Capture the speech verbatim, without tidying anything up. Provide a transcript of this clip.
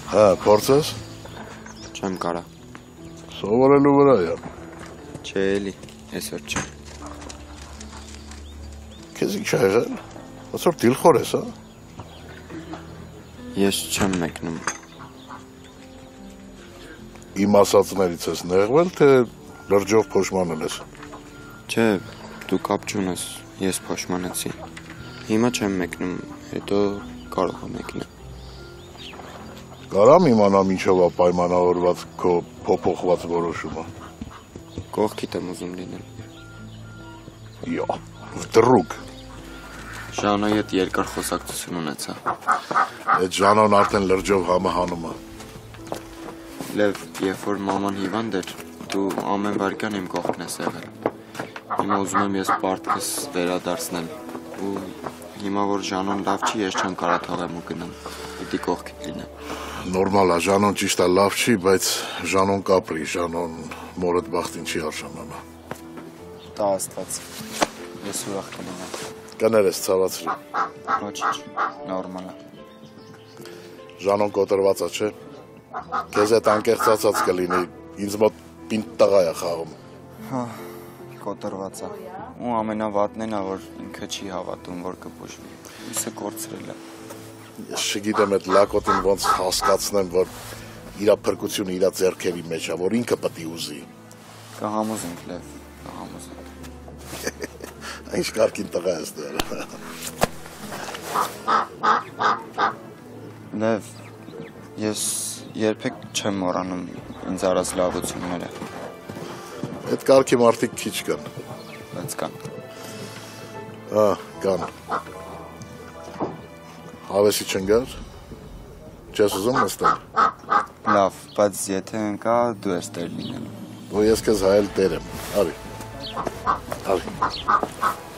Հա, փորձես։ Չեմ կարա։ Սովորելու վրա է։ Չէ էլի, այսօր չէ։ Քեզ ինչ ա եղել։ Ոնց որ դիլխոր ես, հա։ Ես չեմ մեկնում։ Իմ ասածներից ես նեղվել, թե լրջով փոշմանել ես։ Չէ, դու կապ չունես, ես փոշմանեցի։ Հիմա չեմ մեկնում, հետո կարող եմ մեկնել։ Կարամ իմանամ ինչով է պայմանավորված քո փոփոխված որոշումը։ Կողքիդ եմ ուզում լինել։ Յո, դրուկ։ Ժանոյի հետ երկար խոսակցություն ունեցա։ Այդ Ժանոն արդեն լրջով համահանում է։ Լև, երբ որ մաման հիվանդ էր, դու ամեն վայրկյան իմ կողքն ես եղել։ Հիմա ուզում եմ ես պարտքս վերադարձնել։ Ու հիմա որ Ժանոն լավ չի, ես չեմ կարա թողեմ ու գնամ։ Պիտի կողքիդ լինեմ։ Նորմալ է, Ժանոն ճիշտ է, լավ չի, բայց Ժանոն կապրի, Ժանոն մորդ բախտին չի արժանանա։ Տա Աստված։ Ես ուրախ կլինեմ։ Կներես ցավացրի։ Ոչինչ, նորմալ է։ Ժանոն կոտրված է, չէ։ Քեզ հետ անկեղծացած կլինի, ինձ մոտ պինդ տղա է խաղում։ Հա, կոտրված է։ Ու ամենավատն է, որ ինքը չի հավատում, որ կփոշվի։ Իսը կորցրել է։ Ես չգիտեմ այդ լակոտին ոնց հասկացնեմ, որ իրա փրկությունը իրա ձեռքերի մեջ է, որ ինքը պետք է ուզի։ Կհամոզենք, Լև, կհամոզենք։ Ինչ կարգին տղա ես դեր։ Լև, ես երբեք չեմ մոռանում ինձ արած լավությունները։ Այդ կարգի մարդիկ քիչ կան։ Բայց կան։ Հա, կան։ Հավեսի չընկար։ Չես ուզում նստել։ Լավ, բայց եթե ընկա, դու ես տեր լինելու։ Ու ես քեզ հայել տեր եմ։ Արի։ Արի։